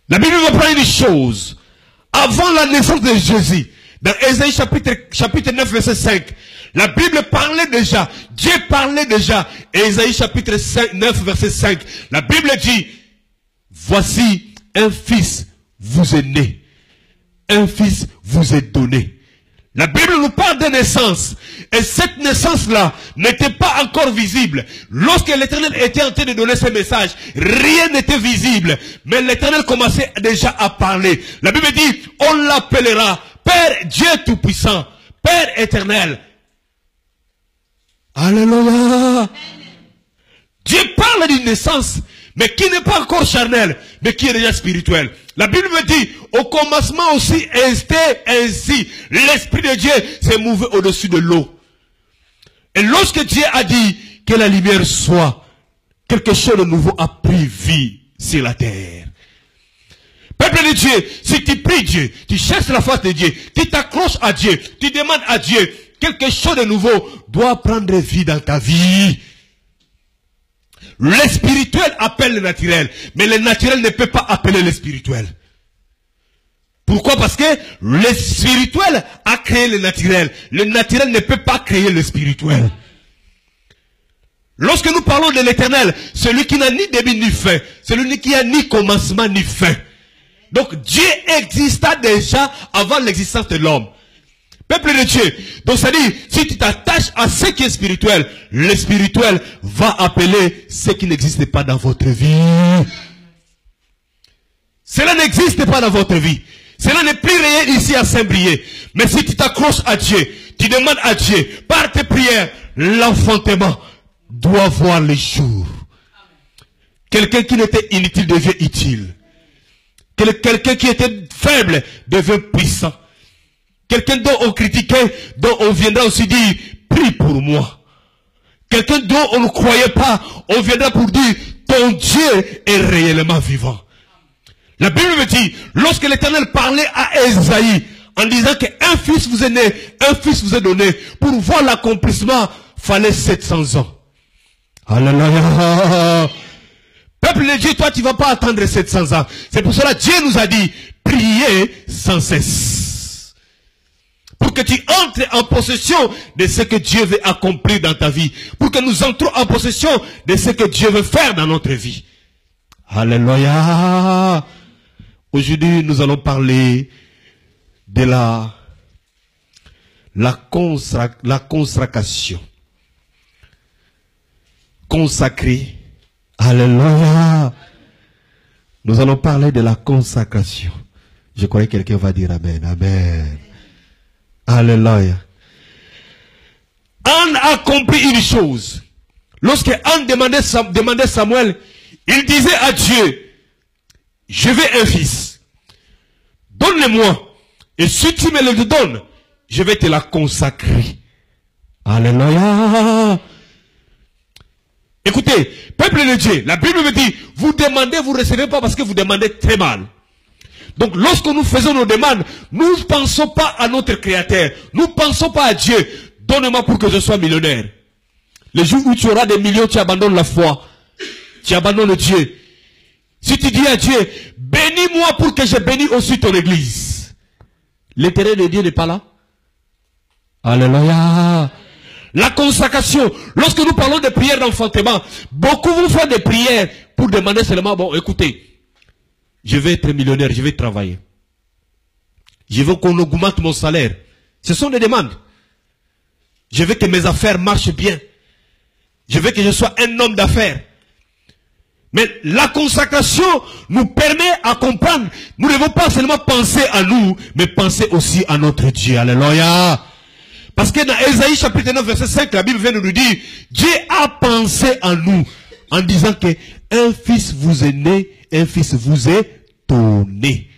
La Bible me prend une chose. Avant la naissance de Jésus, dans Ésaïe chapitre 9, verset 5, la Bible parlait déjà, Dieu parlait déjà. Ésaïe chapitre 9, verset 5, la Bible dit, voici un fils vous est né, un fils vous est donné. La Bible nous parle de naissance. Et cette naissance-là n'était pas encore visible. Lorsque l'Éternel était en train de donner ce message, rien n'était visible. Mais l'Éternel commençait déjà à parler. La Bible dit, on l'appellera Père Dieu Tout-Puissant, Père éternel. Alléluia. Dieu parle d'une naissance, mais qui n'est pas encore charnelle, mais qui est déjà spirituelle. La Bible me dit, au commencement aussi, était ainsi. L'Esprit de Dieu s'est mouvé au-dessus de l'eau. Et lorsque Dieu a dit que la lumière soit, quelque chose de nouveau a pris vie sur la terre. Peuple de Dieu, si tu pries Dieu, tu cherches la face de Dieu, tu t'accroches à Dieu, tu demandes à Dieu, quelque chose de nouveau doit prendre vie dans ta vie. Le spirituel appelle le naturel, mais le naturel ne peut pas appeler le spirituel. Pourquoi? Parce que le spirituel a créé le naturel ne peut pas créer le spirituel. Lorsque nous parlons de l'Éternel, celui qui n'a ni début ni fin, celui qui n'a ni commencement ni fin. Donc Dieu exista déjà avant l'existence de l'homme. Peuple de Dieu. Donc ça dit, si tu t'attaches à ce qui est spirituel, le spirituel va appeler ce qui n'existe pas dans votre vie. Cela n'existe pas dans votre vie. Cela n'est plus réel ici à Saint-Brieuc. Mais si tu t'accroches à Dieu, tu demandes à Dieu, par tes prières, l'enfantement doit voir le jour. Quelqu'un qui n'était inutile devient utile. Quelqu'un qui était faible devient puissant. Quelqu'un dont on critiquait, dont on viendra aussi dire, prie pour moi. Quelqu'un dont on ne croyait pas, on viendra pour dire, ton Dieu est réellement vivant. La Bible me dit, lorsque l'Éternel parlait à Ésaïe, en disant qu'un fils vous est né, un fils vous est donné, pour voir l'accomplissement, fallait 700 ans. Alléluia. Peuple de Dieu, toi tu ne vas pas attendre 700 ans. C'est pour cela que Dieu nous a dit, priez sans cesse. Pour que tu entres en possession de ce que Dieu veut accomplir dans ta vie. Pour que nous entrons en possession de ce que Dieu veut faire dans notre vie. Alléluia. Aujourd'hui, nous allons parler de la consacration. Consacré. Alléluia. Nous allons parler de la consacration. Je crois que quelqu'un va dire Amen. Amen. Alléluia. Anne a compris une chose. Lorsque Anne demandait Samuel, il disait à Dieu, je veux un fils. Donne-le-moi. Et si tu me le donnes, je vais te la consacrer. Alléluia. Écoutez, peuple de Dieu, la Bible me dit, vous demandez, vous ne recevez pas parce que vous demandez très mal. Donc lorsque nous faisons nos demandes, nous ne pensons pas à notre Créateur. Nous ne pensons pas à Dieu. Donne-moi pour que je sois millionnaire. Le jour où tu auras des millions, tu abandonnes la foi. Tu abandonnes Dieu. Si tu dis à Dieu, bénis-moi pour que je bénisse aussi ton église. L'intérêt de Dieu n'est pas là. Alléluia. La consacration. Lorsque nous parlons de prières d'enfantement, beaucoup vont faire des prières pour demander seulement, bon, écoutez, je vais être millionnaire, je vais travailler. Je veux qu'on augmente mon salaire. Ce sont des demandes. Je veux que mes affaires marchent bien. Je veux que je sois un homme d'affaires. Mais la consacration nous permet à comprendre. Nous ne devons pas seulement penser à nous, mais penser aussi à notre Dieu. Alléluia. Parce que dans Ésaïe chapitre 9 verset 5, la Bible vient de nous dire, Dieu a pensé à nous, en disant que un fils vous est né, un fils vous est donné.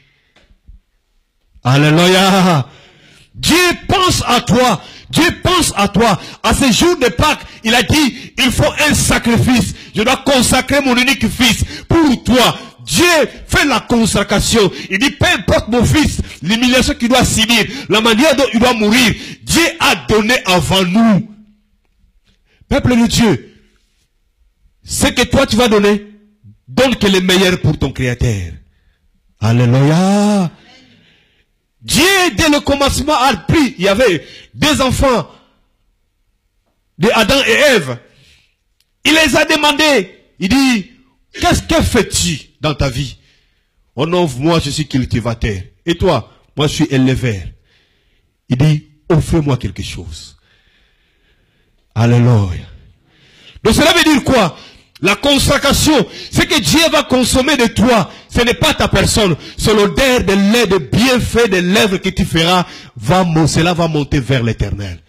Alléluia. Dieu pense à toi. Dieu pense à toi. À ce jour de Pâques, il a dit, il faut un sacrifice. Je dois consacrer mon unique fils pour toi. Dieu fait la consacration. Il dit, peu importe mon fils, l'humiliation qu'il doit subir, la manière dont il doit mourir, Dieu a donné avant nous. Peuple de Dieu, ce que toi tu vas donner, donne que le meilleur pour ton Créateur. Alléluia. Dieu, dès le commencement, a pris, il y avait deux enfants de Adam et Ève. Il les a demandés. Il dit, qu'est-ce que fais-tu dans ta vie? Oh non, moi je suis cultivateur. Et toi? Moi je suis éleveur. Il dit, offre-moi quelque chose. Alléluia. Donc cela veut dire quoi? La consécration, ce que Dieu va consommer de toi, ce n'est pas ta personne. C'est l'odeur de lait, de bienfait, de l'œuvre que tu feras, cela va monter vers l'éternel.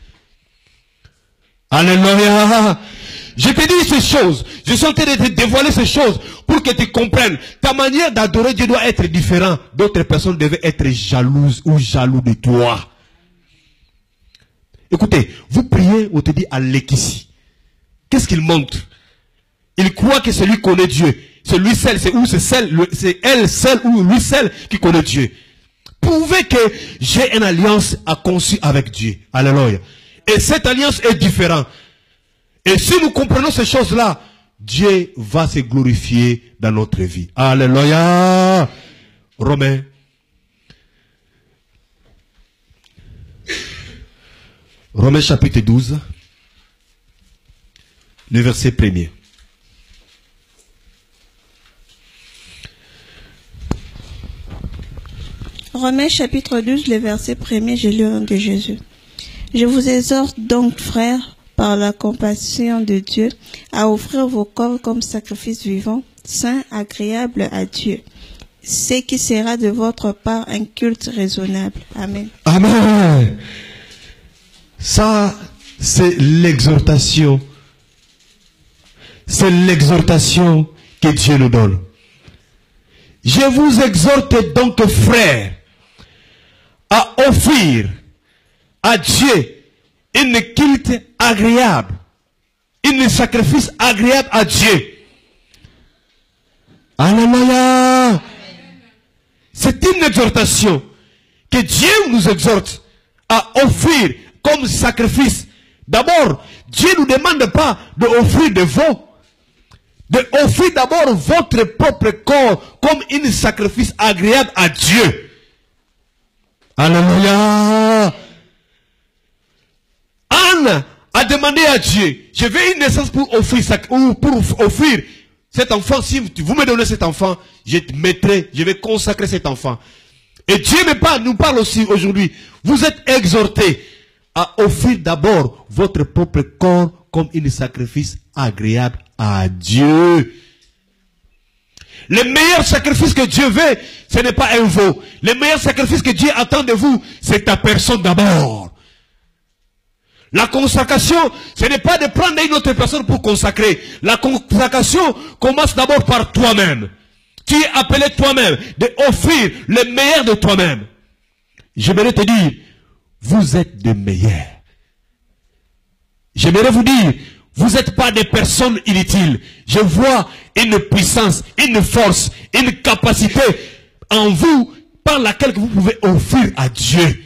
Alléluia. Je te dis ces choses. Je suis en train de te dévoiler ces choses pour que tu comprennes. Ta manière d'adorer Dieu doit être différente. D'autres personnes devaient être jalouses ou jaloux de toi. Écoutez, vous priez, on te dit à l'équissi. Qu'est-ce qu'il montre? Il croit que c'est lui qui connaît Dieu. C'est lui seul, c'est elle seule ou lui seul qui connaît Dieu. Prouvez que j'ai une alliance à conçu avec Dieu. Alléluia. Et cette alliance est différente. Et si nous comprenons ces choses-là, Dieu va se glorifier dans notre vie. Alléluia. Romains. Romains chapitre 12. Le verset 1er. Romains chapitre 12, le verset 1er, je lis au nom de Jésus. Je vous exhorte donc, frères, par la compassion de Dieu, à offrir vos corps comme sacrifice vivant, saint, agréable à Dieu, ce qui sera de votre part un culte raisonnable. Amen. Amen. Ça, c'est l'exhortation. C'est l'exhortation que Dieu nous donne. Je vous exhorte donc, frères, à offrir à Dieu une culte agréable, un sacrifice agréable à Dieu. Alléluia. C'est une exhortation que Dieu nous exhorte à offrir comme sacrifice. D'abord, Dieu ne nous demande pas d'offrir de veaux, d'offrir d'abord votre propre corps comme un sacrifice agréable à Dieu. Alléluia. Anne a demandé à Dieu, je veux une naissance pour offrir cet enfant. Si vous me donnez cet enfant, je vais consacrer cet enfant. Et Dieu nous parle aussi aujourd'hui. Vous êtes exhortés à offrir d'abord votre propre corps comme un sacrifice agréable à Dieu. Le meilleur sacrifice que Dieu veut, ce n'est pas un veau. Le meilleur sacrifice que Dieu attend de vous, c'est ta personne d'abord. La consacration, ce n'est pas de prendre une autre personne pour consacrer. La consacration commence d'abord par toi-même. Tu es appelé toi-même d'offrir le meilleur de toi-même. J'aimerais te dire, vous êtes des meilleurs. J'aimerais vous dire, vous n'êtes pas des personnes inutiles. Je vois une puissance, une force, une capacité en vous par laquelle vous pouvez offrir à Dieu.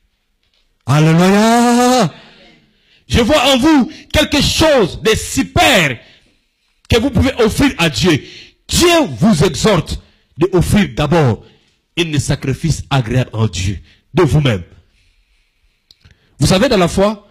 Alléluia. Je vois en vous quelque chose de super que vous pouvez offrir à Dieu. Dieu vous exhorte d'offrir d'abord un sacrifice agréable en Dieu, de vous-même. Vous savez, dans la foi,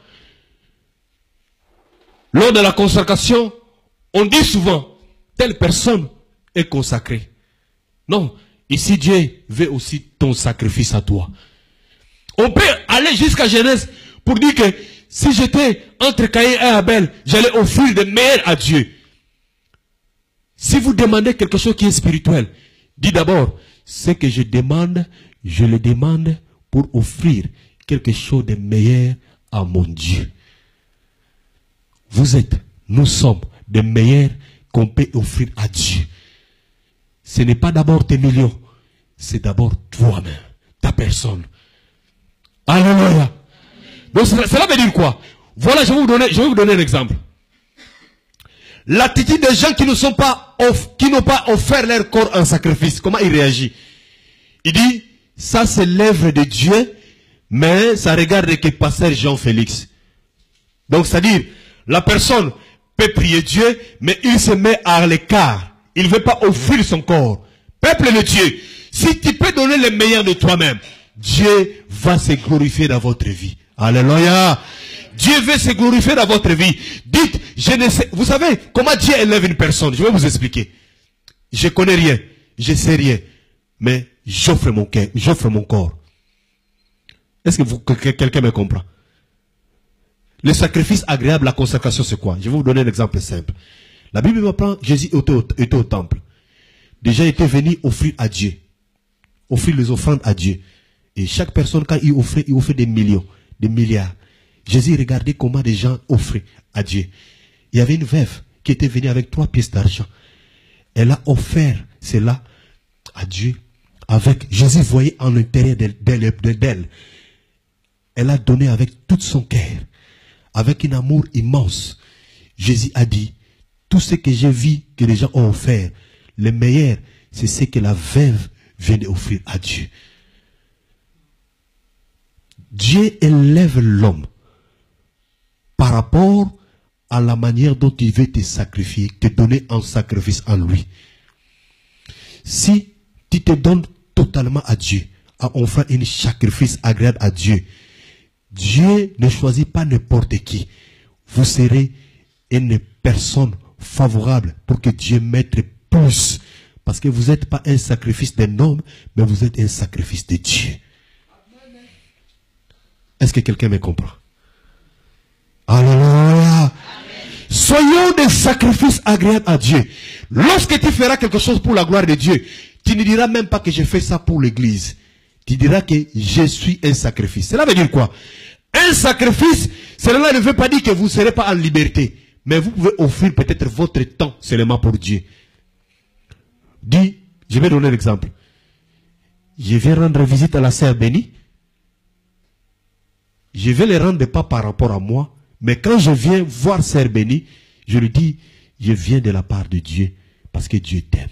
lors de la consacration, on dit souvent, telle personne est consacrée. Non, ici Dieu veut aussi ton sacrifice à toi. On peut aller jusqu'à Genèse pour dire que si j'étais entre Caïn et Abel, j'allais offrir de meilleur à Dieu. Si vous demandez quelque chose qui est spirituel, dis d'abord, ce que je demande, je le demande pour offrir quelque chose de meilleur à mon Dieu. Nous sommes des meilleurs qu'on peut offrir à Dieu. Ce n'est pas d'abord tes millions, c'est d'abord toi-même, ta personne. Alléluia. Donc cela veut dire quoi? Voilà, je vais vous donner un exemple. L'attitude des gens qui n'ont pas offert leur corps en sacrifice, comment ils réagissent? Il dit, ça c'est l'œuvre de Dieu, mais ça regarde que pasteur Jean-Félix. Donc c'est-à-dire, la personne peut prier Dieu, mais il se met à l'écart. Il ne veut pas offrir son corps. Peuple de Dieu, Si tu peux donner le meilleur de toi-même, Dieu va se glorifier dans votre vie. Alléluia. Dieu veut se glorifier dans votre vie. Dites, je ne sais. Vous savez comment Dieu élève une personne? Je vais vous expliquer. Je connais rien. Je sais rien. Mais j'offre mon cœur, j'offre mon corps. Est-ce que quelqu'un me comprend? Le sacrifice agréable, la consécration, c'est quoi? Je vais vous donner un exemple simple. La Bible m'apprend, Jésus était au temple. Déjà, il était venu offrir à Dieu. Offrir les offrandes à Dieu. Et chaque personne, quand il offrait des millions, des milliards. Jésus regardait comment des gens offraient à Dieu. Il y avait une veuve qui était venue avec 3 pièces d'argent. Elle a offert cela à Dieu. Avec Jésus voyait en l'intérieur d'elle. Elle a donné avec tout son cœur. Avec un amour immense. Jésus a dit, tout ce que j'ai vu que les gens ont offert, le meilleur, c'est ce que la veuve vient d'offrir à Dieu. Dieu élève l'homme par rapport à la manière dont il veut te sacrifier, te donner un sacrifice en lui. Si tu te donnes totalement à Dieu, en offrant un sacrifice agréable à Dieu, Dieu ne choisit pas n'importe qui. Vous serez une personne favorable pour que Dieu mette plus. Parce que vous n'êtes pas un sacrifice d'un homme, mais vous êtes un sacrifice de Dieu. Est-ce que quelqu'un me comprend? Alléluia. Soyons des sacrifices agréables à Dieu. Lorsque tu feras quelque chose pour la gloire de Dieu, tu ne diras même pas que je fais ça pour l'église. Tu diras que je suis un sacrifice. Cela veut dire quoi? Un sacrifice, cela ne veut pas dire que vous ne serez pas en liberté. Mais vous pouvez offrir peut-être votre temps seulement pour Dieu. Dis, je vais donner l'exemple. Je vais rendre visite à la sœur bénie. Je vais les rendre pas par rapport à moi. Mais quand je viens voir sœur bénie, je lui dis, je viens de la part de Dieu. Parce que Dieu t'aime.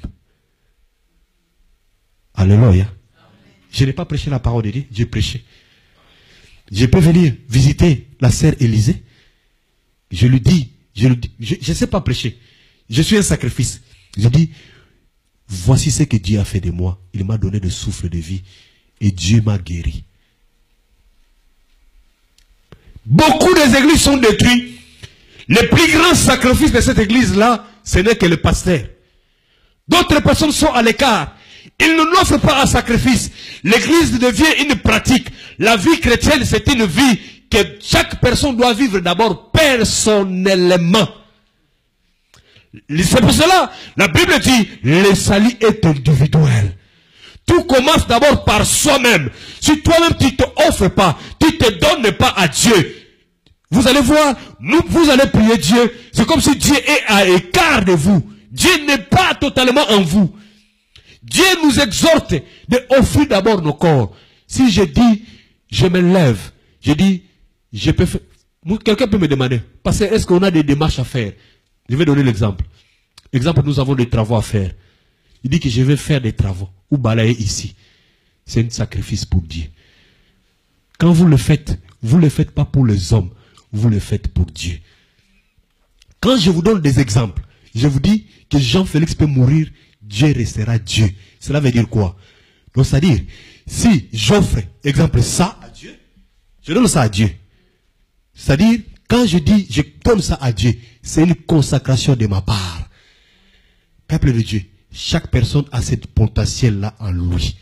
Alléluia. Je n'ai pas prêché la parole de Dieu, j'ai prêché. Je peux venir visiter la sœur Élisée. Je lui dis, je ne sais pas prêcher. Je suis un sacrifice. Je dis, voici ce que Dieu a fait de moi. Il m'a donné le souffle de vie. Et Dieu m'a guéri. Beaucoup des églises sont détruites. Le plus grand sacrifice de cette église-là, ce n'est que le pasteur. D'autres personnes sont à l'écart. Ils ne n'offrent pas un sacrifice. L'église devient une pratique. La vie chrétienne, c'est une vie que chaque personne doit vivre d'abord personnellement. C'est pour cela, la Bible dit, le salut est individuel. Tout commence d'abord par soi-même. Si toi-même tu ne te offres pas, tu ne te donnes pas à Dieu, vous allez voir, vous allez prier Dieu. C'est comme si Dieu est à l'écart de vous. Dieu n'est pas totalement en vous. Dieu nous exhorte d'offrir d'abord nos corps. Si je dis, je me lève, je dis, je peux faire. Quelqu'un peut me demander, parce que est-ce qu'on a des démarches à faire? Je vais donner l'exemple. Exemple, nous avons des travaux à faire. Il dit que je vais faire des travaux ou balayer ici. C'est un sacrifice pour Dieu. Quand vous le faites pas pour les hommes, vous le faites pour Dieu. Quand je vous donne des exemples, je vous dis que Jean-Félix peut mourir, Dieu restera Dieu. Cela veut dire quoi? Donc, c'est-à-dire, si j'offre, exemple, ça à Dieu, je donne ça à Dieu. C'est-à-dire, quand je dis, je donne ça à Dieu, c'est une consacration de ma part. Peuple de Dieu, chaque personne a cette potentiel-là en lui.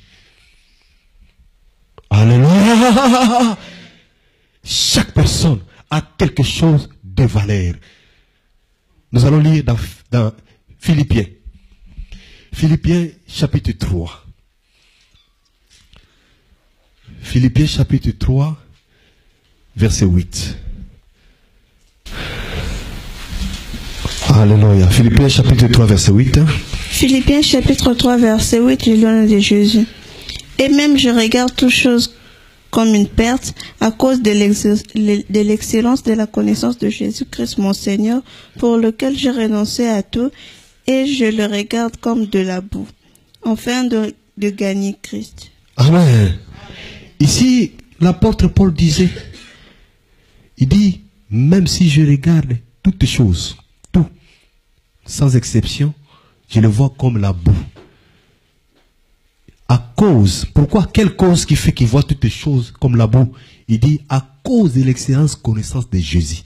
Alléluia! Chaque personne a quelque chose de valeur. Nous allons lire dans Philippiens. Philippiens chapitre 3. Philippiens chapitre 3, verset 8. Alléluia. Philippiens chapitre 3, verset 8. Philippiens chapitre 3, verset 8, je lis au nom de Jésus. Et même je regarde toutes choses comme une perte à cause de l'excellence de la connaissance de Jésus-Christ mon Seigneur, pour lequel j'ai renoncé à tout et je le regarde comme de la boue, afin de gagner Christ. Amen. Ici, l'apôtre Paul disait, il dit, même si je regarde toutes choses, tout, sans exception, je le vois comme la boue. À cause. Pourquoi? Quelle cause qui fait qu'il voit toutes les choses comme la boue? Il dit à cause de l'excellence connaissance de Jésus.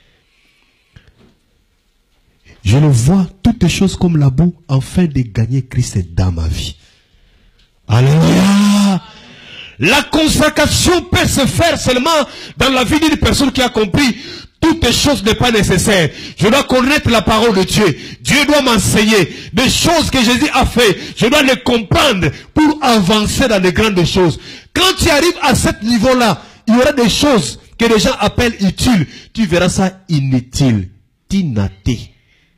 Je le vois toutes les choses comme la boue afin de gagner Christ dans ma vie. Alléluia. La consécration peut se faire seulement dans la vie d'une personne qui a compris toutes les choses n'est pas nécessaire. Je dois connaître la parole de Dieu. Dieu doit m'enseigner des choses que Jésus a fait. Je dois les comprendre pour avancer dans les grandes choses. Quand tu arrives à ce niveau-là, il y aura des choses que les gens appellent utiles. Tu verras ça inutile. Tinaté.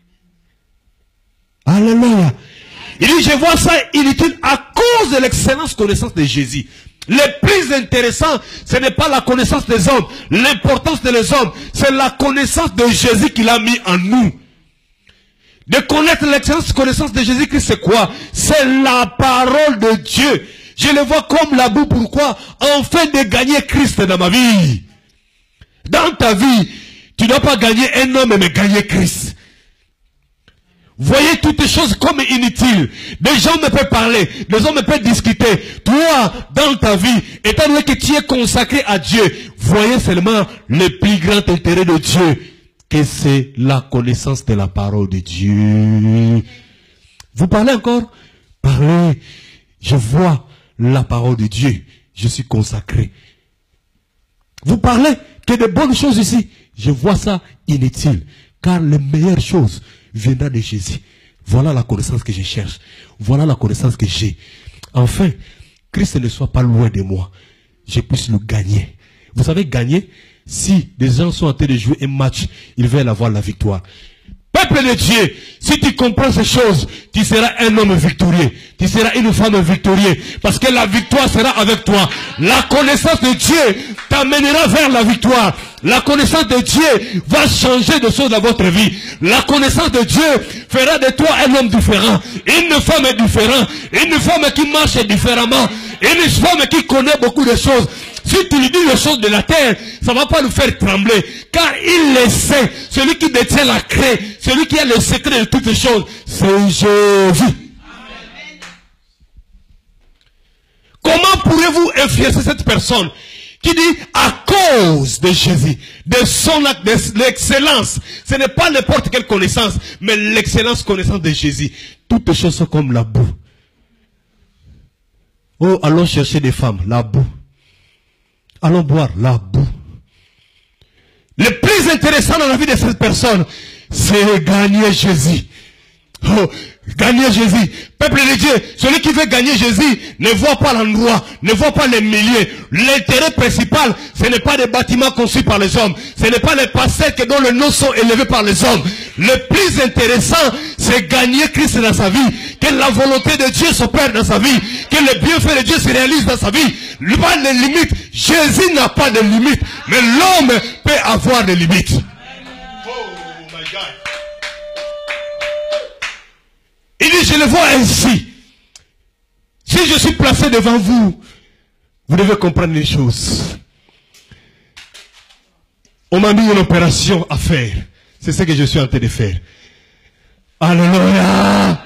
Alléluia. Il dit, je vois ça inutile à cause de l'excellence connaissance de Jésus. Le plus intéressant, ce n'est pas la connaissance des hommes, l'importance des hommes, c'est la connaissance de Jésus qu'il a mis en nous. De connaître l'excellence connaissance de Jésus-Christ, c'est quoi? C'est la parole de Dieu. Je le vois comme la boue, pourquoi? Afin de gagner Christ dans ma vie. Dans ta vie, tu ne dois pas gagner un homme, mais gagner Christ. Voyez toutes les choses comme inutiles. Des gens me peuvent parler, des hommes me peuvent discuter. Toi, dans ta vie, étant donné que tu es consacré à Dieu, voyez seulement le plus grand intérêt de Dieu, que c'est la connaissance de la parole de Dieu. Vous parlez encore? Parlez. Je vois la parole de Dieu. Je suis consacré. Vous parlez que de bonnes choses ici. Je vois ça inutile. Car les meilleures choses viendra de Jésus. Voilà la connaissance que je cherche. Voilà la connaissance que j'ai. Enfin, Christ ne soit pas loin de moi. Je puisse le gagner. Vous savez, gagner, si des gens sont en train de jouer un match, ils veulent avoir la victoire. Peuple de Dieu, si tu comprends ces choses, tu seras un homme victorieux. Tu seras une femme victorieuse. Parce que la victoire sera avec toi. La connaissance de Dieu t'amènera vers la victoire. La connaissance de Dieu va changer de choses dans votre vie. La connaissance de Dieu fera de toi un homme différent. Une femme différente. Une femme qui marche différemment. Une femme qui connaît beaucoup de choses. Si tu lui dis les choses de la terre, ça ne va pas nous faire trembler. Car il le sait. Celui qui détient la clé, celui qui a le secret de toutes les choses, c'est Jésus. Comment pourrez-vous influencer cette personne qui dit à cause de Jésus, de son acte, de l'excellence? Ce n'est pas n'importe quelle connaissance, mais l'excellence connaissance de Jésus. Toutes les choses sont comme la boue. Oh, allons chercher des femmes, la boue. Allons boire la boue. Le plus intéressant dans la vie de cette personne, c'est gagner Jésus. Oh, gagner Jésus. Peuple de Dieu, celui qui veut gagner Jésus ne voit pas l'endroit, ne voit pas les milliers. L'intérêt principal, ce n'est pas des bâtiments conçus par les hommes. Ce n'est pas les pastèques dont les noms sont élevés par les hommes. Le plus intéressant, c'est gagner Christ dans sa vie. Que la volonté de Dieu s'opère dans sa vie. Que le bienfait de Dieu se réalise dans sa vie. Pas de limite. Jésus n'a pas de limite. Mais l'homme peut avoir des limites. Oh my God. Il dit, je le vois ainsi. Si je suis placé devant vous, vous devez comprendre les choses. On m'a mis une opération à faire. C'est ce que je suis en train de faire. Alléluia.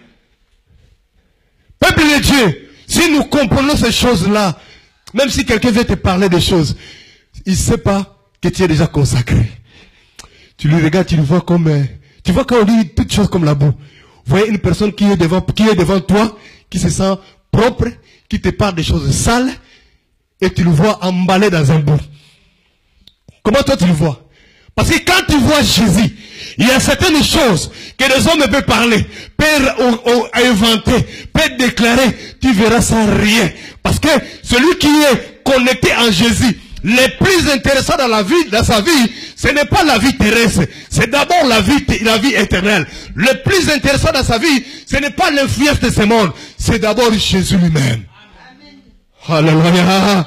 Peuple de Dieu, si nous comprenons ces choses-là, même si quelqu'un veut te parler des choses, il ne sait pas que tu es déjà consacré. Tu le regardes, tu le vois comme... tu vois quand on dit toutes choses comme la boue. Vous voyez une personne qui est devant toi, qui se sent propre, qui te parle des choses sales, et tu le vois emballé dans un bout. Comment toi tu le vois? Parce que quand tu vois Jésus, il y a certaines choses que les hommes peuvent parler, peuvent inventer, peuvent déclarer, tu verras ça rien. Parce que celui qui est connecté en Jésus, le plus intéressant dans la vie, dans sa vie, ce n'est pas la vie terrestre, c'est d'abord la vie éternelle. Le plus intéressant dans sa vie, ce n'est pas l'influence de ce monde, c'est d'abord Jésus lui-même. Alléluia.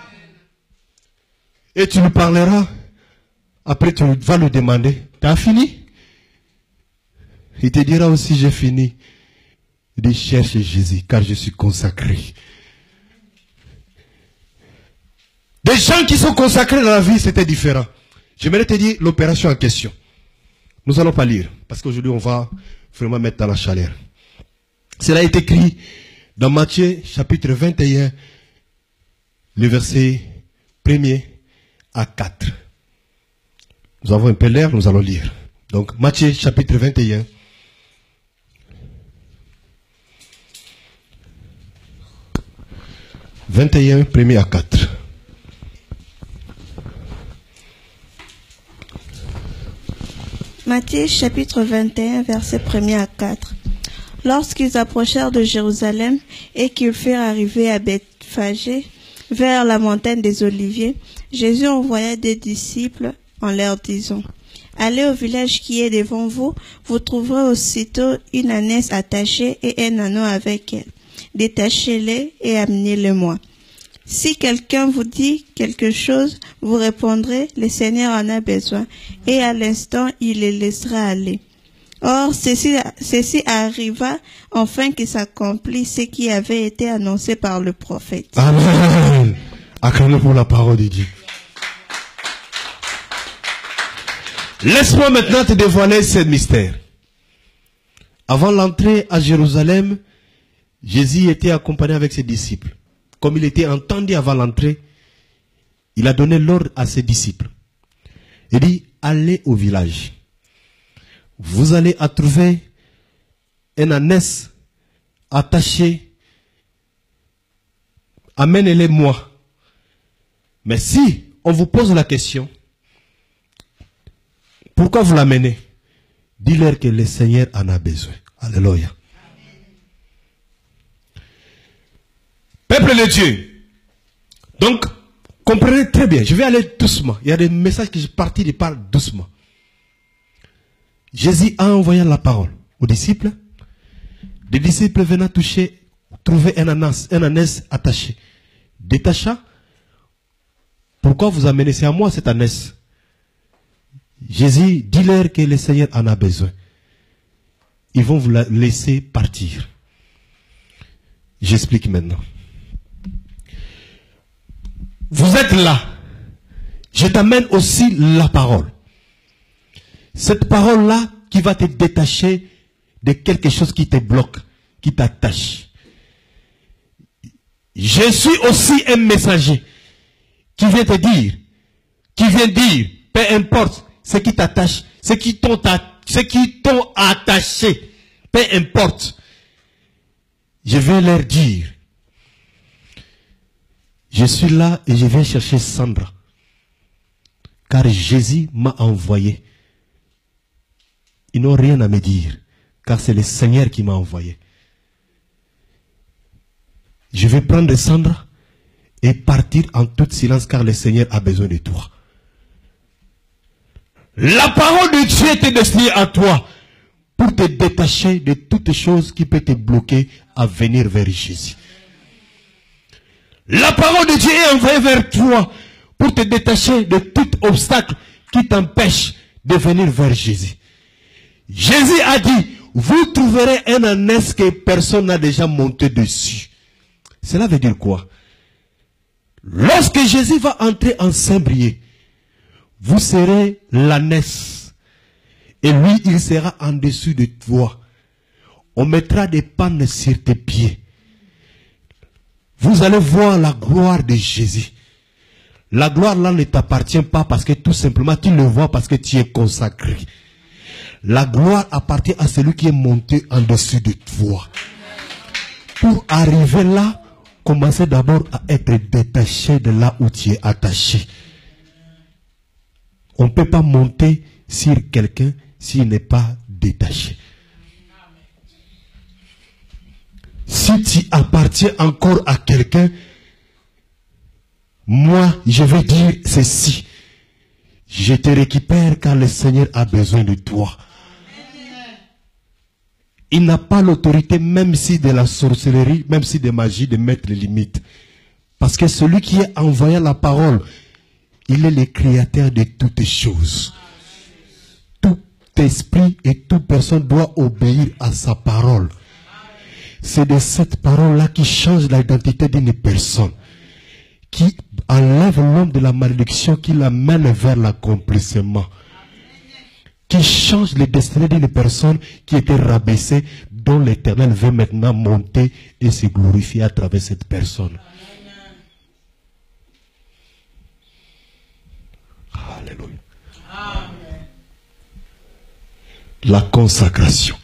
Et tu lui parleras, après tu vas lui demander, tu as fini? Il te dira aussi, j'ai fini. Il dit, cherche Jésus, car je suis consacré. Des gens qui sont consacrés dans la vie, c'était différent. J'aimerais te dire l'opération en question. Nous n'allons pas lire, parce qu'aujourd'hui on va vraiment mettre dans la chaleur. Cela est écrit Dans Matthieu chapitre 21, le verset 1er à 4. Nous avons un peu l'air, nous allons lire. Donc Matthieu chapitre 21. « 21, 1er à 4. Matthieu chapitre 21, verset 1er à 4. Lorsqu'ils approchèrent de Jérusalem et qu'ils furent arrivés à Bethphagée, vers la montagne des Oliviers, Jésus envoya des disciples en leur disant, « Allez au village qui est devant vous, vous trouverez aussitôt une ânesse attachée et un anneau avec elle. Détachez-les et amenez-les-moi. Si quelqu'un vous dit quelque chose, vous répondrez, le Seigneur en a besoin, et à l'instant, il les laissera aller. » Or, ceci arriva enfin qu'il s'accomplit ce qui avait été annoncé par le prophète. Amen. Acclamons pour la parole de Dieu. Laisse-moi maintenant te dévoiler ce mystère. Avant l'entrée à Jérusalem, Jésus était accompagné avec ses disciples. Comme il était entendu avant l'entrée, il a donné l'ordre à ses disciples. Il dit, allez au village. Vous allez à trouver un ânesse attaché. Amenez-les-moi. Mais si on vous pose la question, pourquoi vous l'amenez? Dis-leur que le Seigneur en a besoin. Alléluia. Peuple de Dieu. Donc, comprenez très bien. Je vais aller doucement. Il y a des messages que je partis de parler doucement. Jésus a envoyé la parole aux disciples. Des disciples venant trouver un ânesse attaché. Détacha. Pourquoi vous amenez? C'est à moi cette ânesse. Jésus, dis-leur que le Seigneur en a besoin. Ils vont vous la laisser partir. J'explique maintenant. Vous êtes là. Je t'amène aussi la parole. Cette parole-là qui va te détacher de quelque chose qui te bloque, qui t'attache. Je suis aussi un messager qui vient te dire, qui vient dire, peu importe ce qui t'attache, ce qui t'ont attaché, peu importe. Je vais leur dire, je suis là et je viens chercher Sandra, car Jésus m'a envoyé. Ils n'ont rien à me dire, car c'est le Seigneur qui m'a envoyé. Je vais prendre Sandra et partir en tout silence, car le Seigneur a besoin de toi. La parole de Dieu est destinée à toi pour te détacher de toutes choses qui peuvent te bloquer à venir vers Jésus. La parole de Dieu est envoyée vers toi pour te détacher de tout obstacle qui t'empêche de venir vers Jésus. Jésus a dit, vous trouverez un ânesse que personne n'a déjà monté dessus. Cela veut dire quoi? Lorsque Jésus va entrer en Saint-Brieuc, vous serez l'ânesse. Et lui, il sera en dessous de toi. On mettra des pannes sur tes pieds. Vous allez voir la gloire de Jésus. La gloire là ne t'appartient pas parce que tout simplement tu le vois parce que tu es consacré. La gloire appartient à celui qui est monté en dessus de toi. Pour arriver là, commencez d'abord à être détaché de là où tu es attaché. On ne peut pas monter sur quelqu'un s'il n'est pas détaché. Si tu appartiens encore à quelqu'un, moi, je vais dire ceci. Je te récupère car le Seigneur a besoin de toi. Il n'a pas l'autorité, même si de la sorcellerie, même si de magie, de mettre les limites. Parce que celui qui est envoyé la parole, il est le créateur de toutes choses. Tout esprit et toute personne doit obéir à sa parole. C'est de cette parole-là qui change l'identité d'une personne. Qui enlève l'homme de la malédiction, qui l'amène vers l'accomplissement. Qui change les destinées d'une personne qui était rabaissée, dont l'Éternel veut maintenant monter et se glorifier à travers cette personne. Alléluia. Amen. La consacration.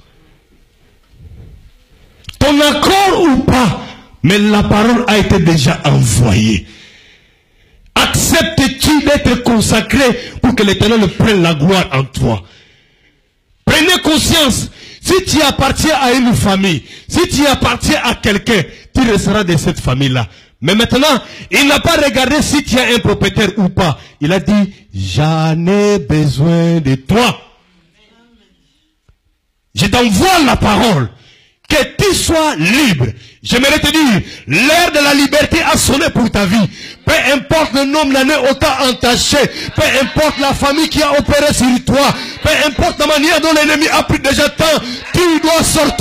Ton accord ou pas, mais la parole a été déjà envoyée. Acceptes-tu d'être consacré pour que l'Éternel prenne la gloire en toi? Prenez conscience, si tu appartiens à une famille, si tu appartiens à quelqu'un, tu resteras de cette famille-là. Mais maintenant, il n'a pas regardé si tu as un propriétaire ou pas. Il a dit, j'en ai besoin de toi. Je t'envoie la parole. Que tu sois libre. J'aimerais te dire, l'heure de la liberté a sonné pour ta vie. Peu importe le nombre d'années autant entaché, peu importe la famille qui a opéré sur toi, peu importe la manière dont l'ennemi a pris déjà temps, tu dois sortir.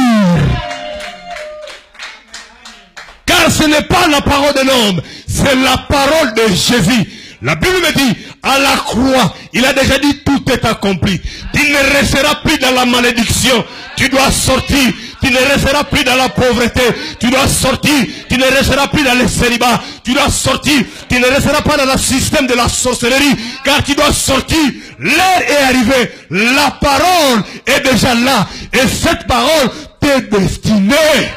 Car ce n'est pas la parole de l'homme, c'est la parole de Jésus. La Bible me dit, à la croix, il a déjà dit tout est accompli. Tu ne resteras plus dans la malédiction. Tu dois sortir. Tu ne resteras plus dans la pauvreté. Tu dois sortir. Tu ne resteras plus dans le célibat. Tu dois sortir. Tu ne resteras pas dans le système de la sorcellerie. Car tu dois sortir. L'heure est arrivée. La parole est déjà là. Et cette parole t'est destinée.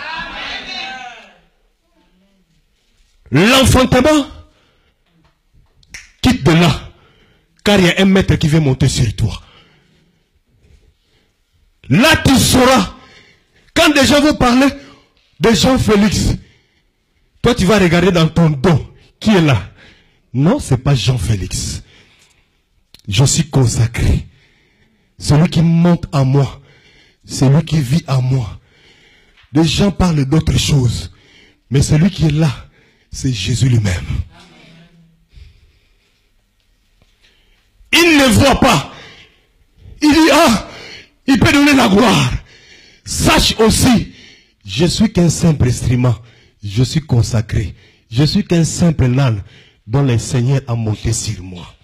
L'enfantement, quitte de là. Car il y a un maître qui veut monter sur toi. Là tu sauras. Quand des gens vont parler de Jean-Félix, toi tu vas regarder dans ton dos. Qui est là? Non, c'est pas Jean-Félix. Je suis consacré. Celui qui monte à moi. Celui qui vit à moi. Les gens parlent d'autres choses. Mais celui qui est là, c'est Jésus lui-même. Il ne voit pas. Il dit, ah, il peut donner la gloire. Sache aussi, je suis qu'un simple instrument. Je suis consacré. Je suis qu'un simple âne dont le Seigneur a monté sur moi.